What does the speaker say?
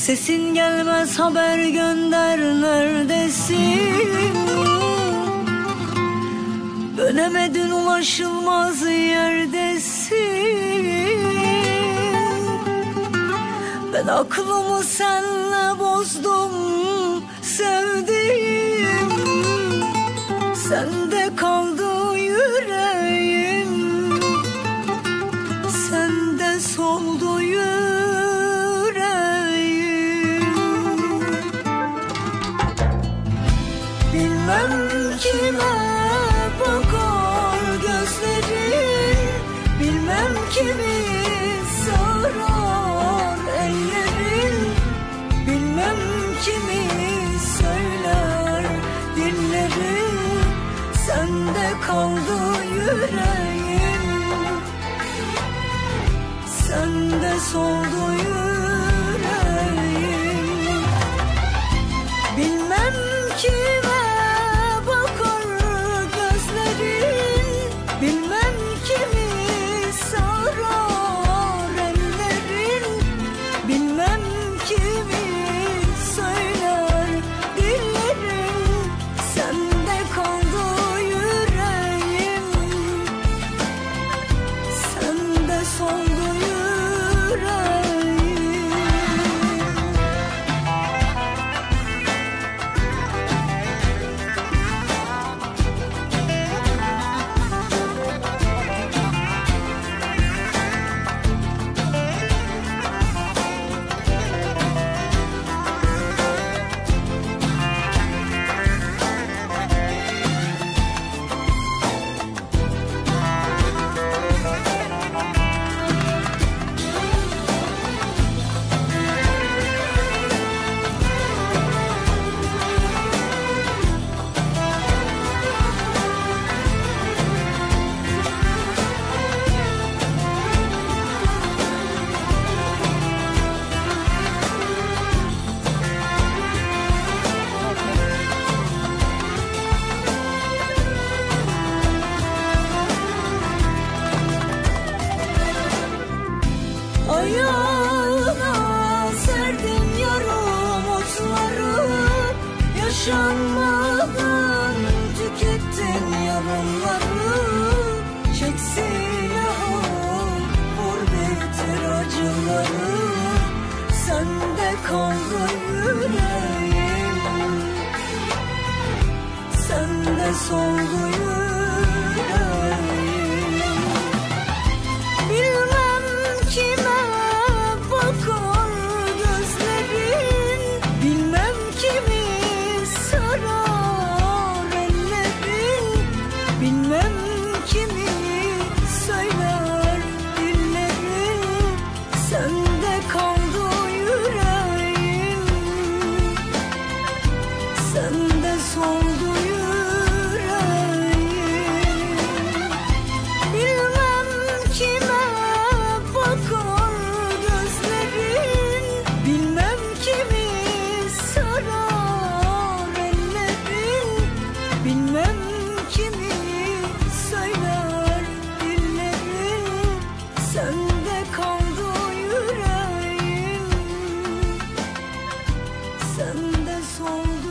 Sesin gelmez, haber gönder, neredesin? Dönemedin, ulaşılmaz yerdesin. Ben aklımı senle bozdum sevdiğim. Sende kaldı yüreğim, sende soldu yüreğim. Bilmem kime bakar gözlerin, bilmem kimi sarar ellerin, bilmem kimi söyler dillerin. Sende kaldı yüreğim, sende soldu yüreğim. Bilmem kime bakar gözlerin, bilmem kimi sarar ellerin, bilmem kimi söyler dillerin. Sende kaldı yüreğim, sende soldu yüreğim. Ayağına serdim yarım otları, yaşanmadan tükettin yarınları. Çek silahı, vur bitir acıları, sende kaldı yüreğim, sende soldu yüreğim. Bilmem kime bakar gözlerin, bilmem kimi sarar ellerin, bilmem kimi söyler dillerin. Sende kaldı yüreğim, sende soldu yüreğim. Bilmem kime bakar gözlerin, bilmem kimi sarar ellerin, bilmem kimi söyler dillerin. Sende kaldı yüreğim, sende soldu